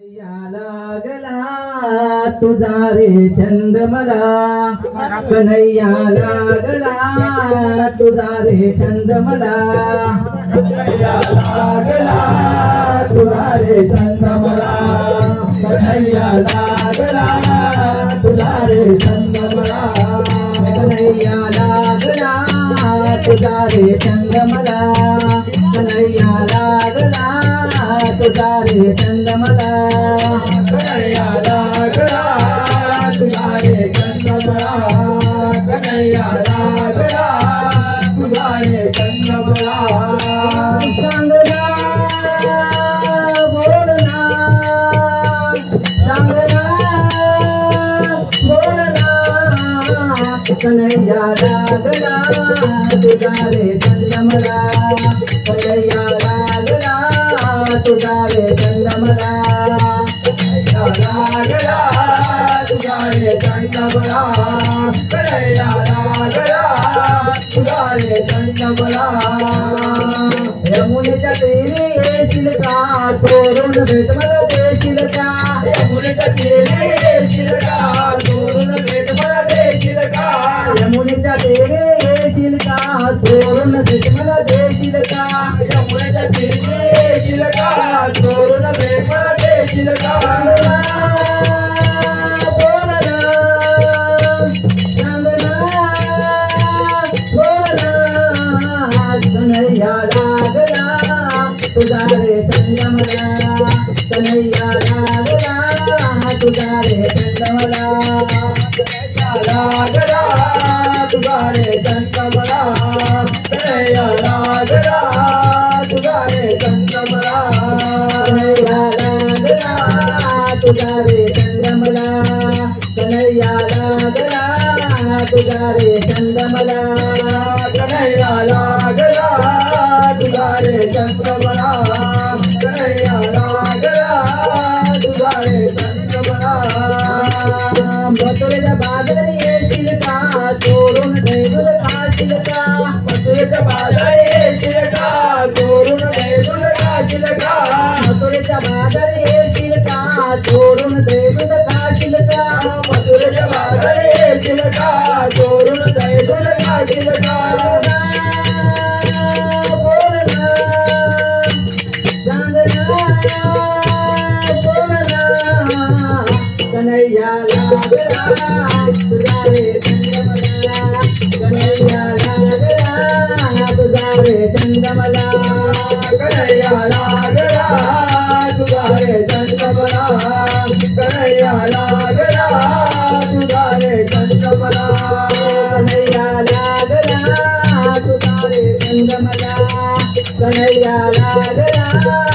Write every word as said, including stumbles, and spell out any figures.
कन्हैया लागला तुझा रे छंद मला, कन्हैया लागला तुझा रे छंद मला, कन्हैया लागला तुझा रे छंद मला, कन्हैया लागला तुझा रे छंद मला, कन्हैया लागला तुझा रे छंद मला, कन्हैया लागला तुझा रे छंद मला, कन्हैया लागला तुझा रे छंद मला, कन्हैया लागला तुझा रे छंद मला, चांगला बोलना चांगला बोलना, कन्हैया लागला तुझा रे छंद मला, कन्हैया लागला तुझा रे छंद मला, कन्हैया लागला तुझा रे छंद मला, कन्हैया लागला तुझा रे छंद मला, यमुनेच्या तीरी येशील का चोरून भेट मला देशील का, यमुनेच्या तीरी येशील का चोरून भेट मला देशील का, यमुनेच्या तीरी येशील का चोरून भेट मला देशील का, यमुनेच्या तीरी येशील का चोरून भेट मला देशील का, बोलना चांगला बोलना, कन्हैया लागला तुझा रे छंद मला, कन्हैया लागला तुझा रे छंद मला, कन्हैया लागला तुझा रे छंद मला, कन्हैया लागला तुझा रे छंद मला, कन्हैया लागला तुझा रे छंद मला, कन्हैया लागला तुझा रे छंद मला, कन्हैया लागला तुझा रे छंद मला, कन्हैया लागला तुझा रे छंद मला, मथुरेच्या बाजारी येशील का चोरून ढेगुल खाशील का, मथुरेच्या बाजारी येशील का चोरून ढेगुल खाशील का, मथुरेच्या बाजारी येशील का चोरून ढेगुल खाशील का, मथुरेच्या बाजारी येशील का चोरून ढेगुल खाशील का, बोलना चांगला बोलना, कन्हैया लागला तुझा रे छंद मला, कन्हैया लागला तुझा रे छंद मला, कन्हैया लागला तुझा रे छंद मला, कन्हैया लागला तुझा रे छंद मला, कन्हैया लागला तुझा रे छंद मला, कन्हैया लागला